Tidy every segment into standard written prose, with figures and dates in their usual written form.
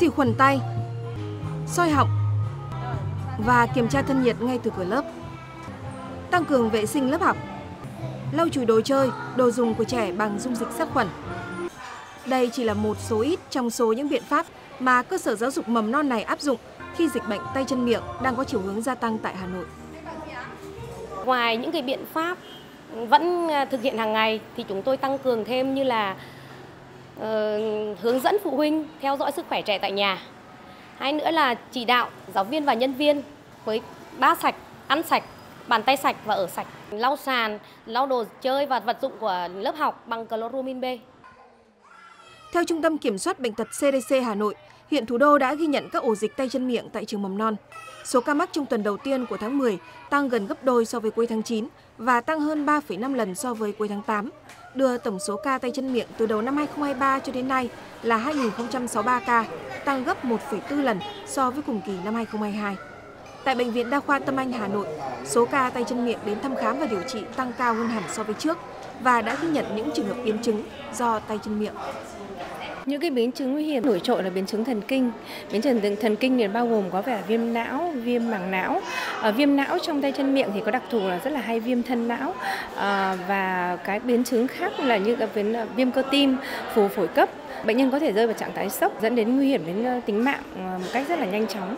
xì khuẩn tay, soi họng và kiểm tra thân nhiệt ngay từ cửa lớp. Tăng cường vệ sinh lớp học, lau chùi đồ chơi, đồ dùng của trẻ bằng dung dịch sát khuẩn. Đây chỉ là một số ít trong số những biện pháp mà cơ sở giáo dục mầm non này áp dụng khi dịch bệnh tay chân miệng đang có chiều hướng gia tăng tại Hà Nội. Ngoài những cái biện pháp vẫn thực hiện hàng ngày thì chúng tôi tăng cường thêm như là hướng dẫn phụ huynh theo dõi sức khỏe trẻ tại nhà. Hay nữa là chỉ đạo giáo viên và nhân viên với bát sạch, ăn sạch, bàn tay sạch và ở sạch, lau sàn, lau đồ chơi và vật dụng của lớp học bằng chloramin B. Theo Trung tâm Kiểm soát Bệnh tật CDC Hà Nội, hiện thủ đô đã ghi nhận các ổ dịch tay chân miệng tại trường mầm non. Số ca mắc trong tuần đầu tiên của tháng 10 tăng gần gấp đôi so với cuối tháng 9 và tăng hơn 3,5 lần so với cuối tháng 8, đưa tổng số ca tay chân miệng từ đầu năm 2023 cho đến nay là 2.063 ca, tăng gấp 1,4 lần so với cùng kỳ năm 2022. Tại Bệnh viện Đa khoa Tâm Anh, Hà Nội, số ca tay chân miệng đến thăm khám và điều trị tăng cao hơn hẳn so với trước và đã ghi nhận những trường hợp biến chứng do tay chân miệng. Những cái biến chứng nguy hiểm nổi trội là biến chứng thần kinh. Biến chứng thần kinh thì bao gồm có vẻ viêm não, viêm màng não. Viêm não trong tay chân miệng thì có đặc thù là rất là hay viêm thân não. Và cái biến chứng khác là như viêm cơ tim, phù phổi cấp. Bệnh nhân có thể rơi vào trạng thái sốc dẫn đến nguy hiểm đến tính mạng một cách rất là nhanh chóng.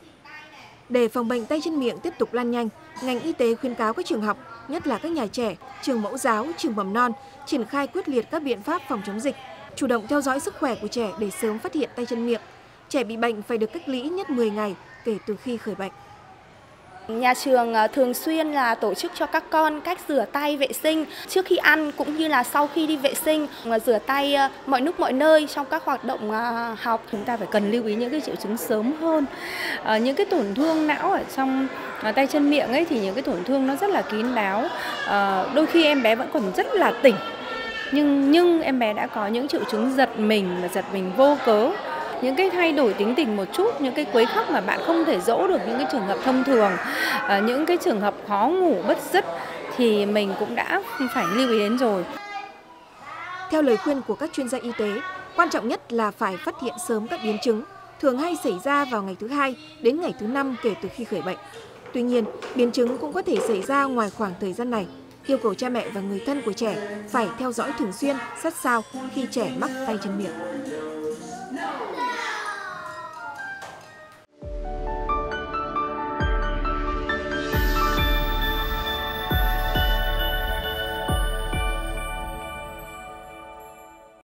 Để phòng bệnh tay chân miệng tiếp tục lan nhanh, ngành y tế khuyến cáo các trường học, nhất là các nhà trẻ, trường mẫu giáo, trường mầm non, triển khai quyết liệt các biện pháp phòng chống dịch, chủ động theo dõi sức khỏe của trẻ để sớm phát hiện tay chân miệng. Trẻ bị bệnh phải được cách ly ít nhất 10 ngày kể từ khi khởi bệnh. Nhà trường thường xuyên là tổ chức cho các con cách rửa tay vệ sinh trước khi ăn cũng như là sau khi đi vệ sinh, rửa tay mọi lúc mọi nơi trong các hoạt động học. Chúng ta phải cần lưu ý những cái triệu chứng sớm hơn. Những cái tổn thương não ở trong tay chân miệng ấy thì những cái tổn thương nó rất là kín đáo. Đôi khi em bé vẫn còn rất là tỉnh. Nhưng em bé đã có những triệu chứng giật mình vô cớ. Những cái thay đổi tính tình một chút, những cái quấy khóc mà bạn không thể dỗ được những cái trường hợp thông thường, những cái trường hợp khó ngủ bứt rứt thì mình cũng đã phải lưu ý đến rồi. Theo lời khuyên của các chuyên gia y tế, quan trọng nhất là phải phát hiện sớm các biến chứng, thường hay xảy ra vào ngày thứ 2 đến ngày thứ 5 kể từ khi khởi bệnh. Tuy nhiên, biến chứng cũng có thể xảy ra ngoài khoảng thời gian này. Yêu cầu cha mẹ và người thân của trẻ phải theo dõi thường xuyên, sát sao khi trẻ mắc tay chân miệng.